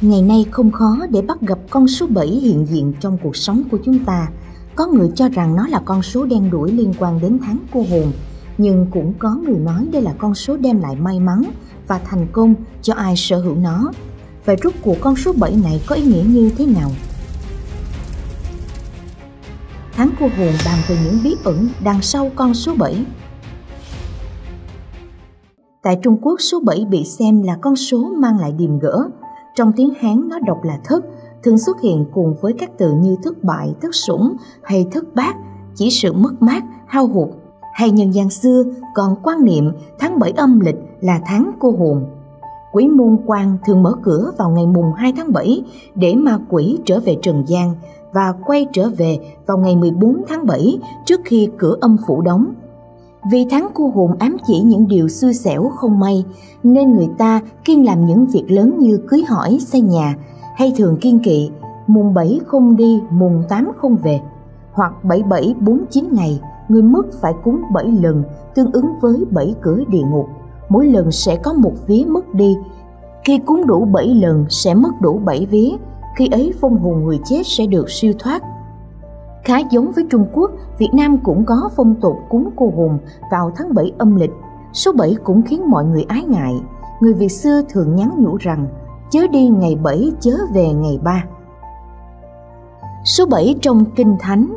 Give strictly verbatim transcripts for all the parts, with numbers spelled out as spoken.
Ngày nay không khó để bắt gặp con số bảy hiện diện trong cuộc sống của chúng ta. Có người cho rằng nó là con số đen đủi liên quan đến tháng cô hồn, nhưng cũng có người nói đây là con số đem lại may mắn và thành công cho ai sở hữu nó. Vậy rốt cuộc con số bảy này có ý nghĩa như thế nào? Tháng cô hồn bàn về những bí ẩn đằng sau con số bảy. Tại Trung Quốc, số bảy bị xem là con số mang lại điềm gỡ. Trong tiếng Hán nó đọc là thất, thường xuất hiện cùng với các từ như thất bại, thất sủng hay thất bát, chỉ sự mất mát, hao hụt. Hay nhân gian xưa còn quan niệm tháng bảy âm lịch là tháng cô hồn. Quỷ môn quan thường mở cửa vào ngày mùng hai tháng bảy để ma quỷ trở về trần gian và quay trở về vào ngày mười bốn tháng bảy trước khi cửa âm phủ đóng. Vì tháng cô hồn ám chỉ những điều xui xẻo không may, nên người ta kiêng làm những việc lớn như cưới hỏi, xây nhà, hay thường kiêng kỵ mùng bảy không đi, mùng tám không về, hoặc bảy bảy bốn chín ngày, người mất phải cúng bảy lần, tương ứng với bảy cửa địa ngục. Mỗi lần sẽ có một vía mất đi. Khi cúng đủ bảy lần sẽ mất đủ bảy vía. Khi ấy phong hồn người chết sẽ được siêu thoát. Khá giống với Trung Quốc, Việt Nam cũng có phong tục cúng cô hồn vào tháng bảy âm lịch. Số bảy cũng khiến mọi người ái ngại. Người Việt xưa thường nhắn nhủ rằng chớ đi ngày bảy, chớ về ngày ba. Số bảy trong Kinh Thánh.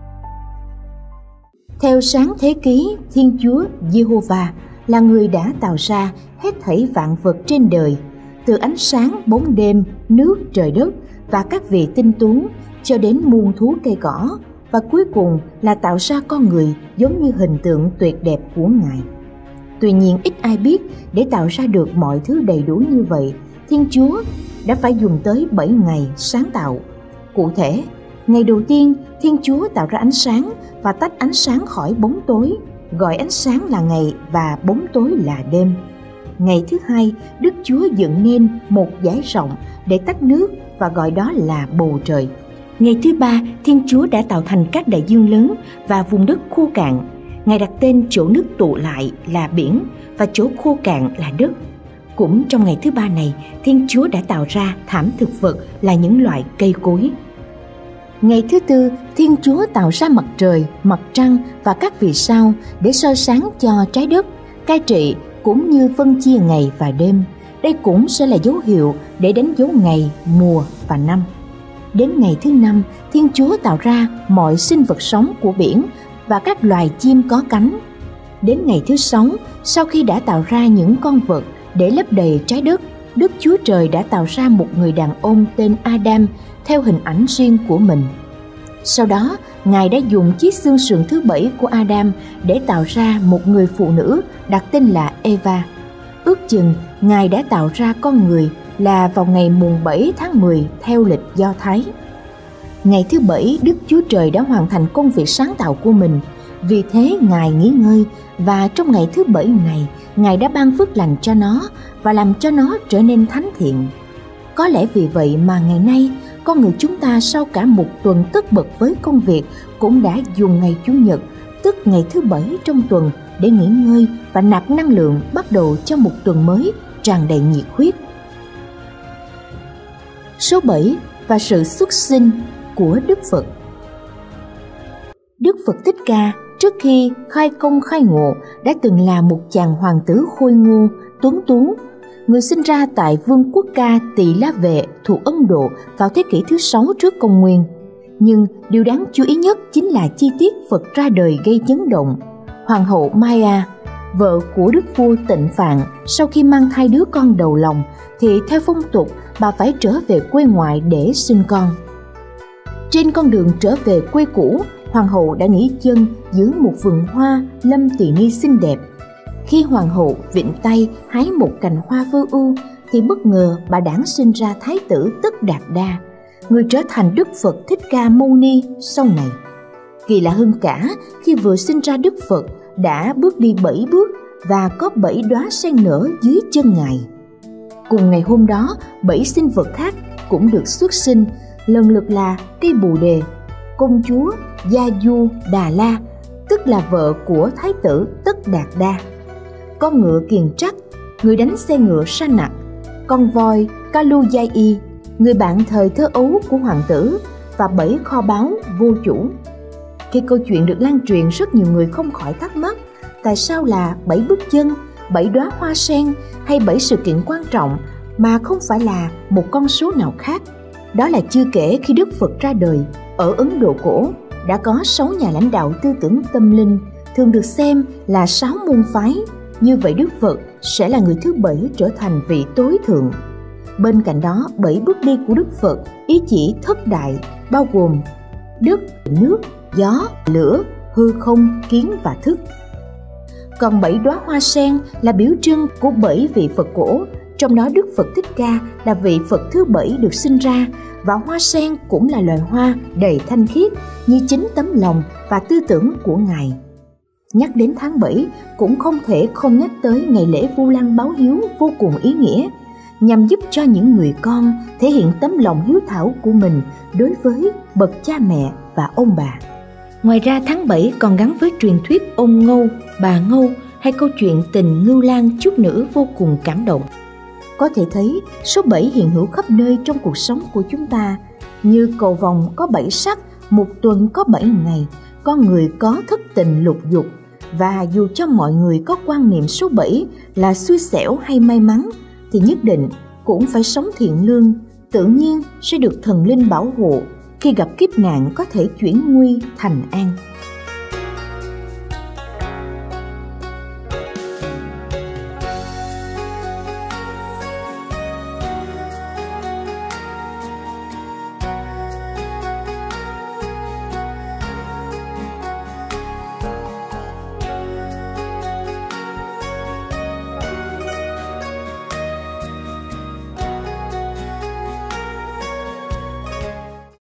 Theo Sáng Thế Ký, Thiên Chúa Giê-hô-va là người đã tạo ra hết thảy vạn vật trên đời, từ ánh sáng, bóng đêm, nước, trời đất và các vị tinh tú cho đến muôn thú cây cỏ, và cuối cùng là tạo ra con người giống như hình tượng tuyệt đẹp của Ngài. Tuy nhiên ít ai biết để tạo ra được mọi thứ đầy đủ như vậy, Thiên Chúa đã phải dùng tới bảy ngày sáng tạo. Cụ thể, ngày đầu tiên Thiên Chúa tạo ra ánh sáng và tách ánh sáng khỏi bóng tối, gọi ánh sáng là ngày và bóng tối là đêm. Ngày thứ hai, Đức Chúa dựng nên một dải rộng để tách nước và gọi đó là bầu trời. Ngày thứ ba, Thiên Chúa đã tạo thành các đại dương lớn và vùng đất khô cạn. Ngài đặt tên chỗ nước tụ lại là biển và chỗ khô cạn là đất. Cũng trong ngày thứ ba này, Thiên Chúa đã tạo ra thảm thực vật là những loại cây cối. Ngày thứ tư, Thiên Chúa tạo ra mặt trời, mặt trăng và các vì sao để soi sáng cho trái đất, cai trị cũng như phân chia ngày và đêm. Đây cũng sẽ là dấu hiệu để đánh dấu ngày, mùa và năm. Đến ngày thứ năm, Thiên Chúa tạo ra mọi sinh vật sống của biển và các loài chim có cánh. Đến ngày thứ sáu, sau khi đã tạo ra những con vật để lấp đầy trái đất, Đức Chúa Trời đã tạo ra một người đàn ông tên Adam theo hình ảnh riêng của mình. Sau đó, Ngài đã dùng chiếc xương sườn thứ bảy của Adam để tạo ra một người phụ nữ đặt tên là Eva. Ước chừng, Ngài đã tạo ra con người là vào ngày mùng bảy tháng mười theo lịch Do Thái. Ngày thứ bảy, Đức Chúa Trời đã hoàn thành công việc sáng tạo của mình. Vì thế, Ngài nghỉ ngơi và trong ngày thứ bảy này, Ngài đã ban phước lành cho nó và làm cho nó trở nên thánh thiện. Có lẽ vì vậy mà ngày nay, con người chúng ta sau cả một tuần tất bật với công việc cũng đã dùng ngày Chủ nhật, tức ngày thứ bảy trong tuần để nghỉ ngơi và nạp năng lượng bắt đầu cho một tuần mới tràn đầy nhiệt huyết. Số bảy và sự xuất sinh của Đức Phật. Đức Phật Thích Ca trước khi khai công khai ngộ đã từng là một chàng hoàng tử khôi ngô, tuấn tú. Người sinh ra tại vương quốc ca Tỳ La Vệ thuộc Ấn Độ vào thế kỷ thứ sáu trước công nguyên. Nhưng điều đáng chú ý nhất chính là chi tiết Phật ra đời gây chấn động. Hoàng hậu Maya, vợ của đức vua Tịnh Phạn, sau khi mang thai đứa con đầu lòng thì theo phong tục bà phải trở về quê ngoại để sinh con. Trên con đường trở về quê cũ, hoàng hậu đã nghỉ chân giữa một vườn hoa lâm tỳ ni xinh đẹp. Khi hoàng hậu vịn tay hái một cành hoa vơ ưu thì bất ngờ bà đản sinh ra thái tử Tất Đạt Đa, người trở thành Đức Phật Thích Ca Mâu Ni sau này. Kỳ lạ hơn cả, khi vừa sinh ra Đức Phật đã bước đi bảy bước và có bảy đóa sen nở dưới chân Ngài. Cùng ngày hôm đó, bảy sinh vật khác cũng được xuất sinh, lần lượt là cây bồ đề, công chúa Gia Du Đà La, tức là vợ của thái tử Tất Đạt Đa, con ngựa Kiền Trắc, người đánh xe ngựa Sa Nặc, con voi Kalu Giai Y, người bạn thời thơ ấu của hoàng tử và bảy kho báu vô chủ. Khi câu chuyện được lan truyền, rất nhiều người không khỏi thắc mắc tại sao là bảy bước chân, bảy đóa hoa sen hay bảy sự kiện quan trọng mà không phải là một con số nào khác. Đó là chưa kể khi Đức Phật ra đời, ở Ấn Độ cổ đã có sáu nhà lãnh đạo tư tưởng tâm linh, thường được xem là sáu môn phái. Như vậy Đức Phật sẽ là người thứ bảy trở thành vị tối thượng. Bên cạnh đó, bảy bước đi của Đức Phật ý chỉ thất đại, bao gồm đất, nước, gió, lửa, hư không, kiến và thức. Còn bảy đóa hoa sen là biểu trưng của bảy vị Phật cổ, trong đó Đức Phật Thích Ca là vị Phật thứ bảy được sinh ra, và hoa sen cũng là loài hoa đầy thanh khiết như chính tấm lòng và tư tưởng của Ngài. Nhắc đến tháng bảy cũng không thể không nhắc tới ngày lễ Vu Lan báo hiếu vô cùng ý nghĩa, nhằm giúp cho những người con thể hiện tấm lòng hiếu thảo của mình đối với bậc cha mẹ và ông bà. Ngoài ra, tháng bảy còn gắn với truyền thuyết ông Ngâu, bà Ngâu hay câu chuyện tình Ngưu Lang Trúc Nữ vô cùng cảm động. Có thể thấy số bảy hiện hữu khắp nơi trong cuộc sống của chúng ta, như cầu vồng có bảy sắc, một tuần có bảy ngày, con người có thất tình lục dục. Và dù cho mọi người có quan niệm số bảy là xui xẻo hay may mắn, thì nhất định cũng phải sống thiện lương, tự nhiên sẽ được thần linh bảo hộ, khi gặp kiếp nạn có thể chuyển nguy thành an.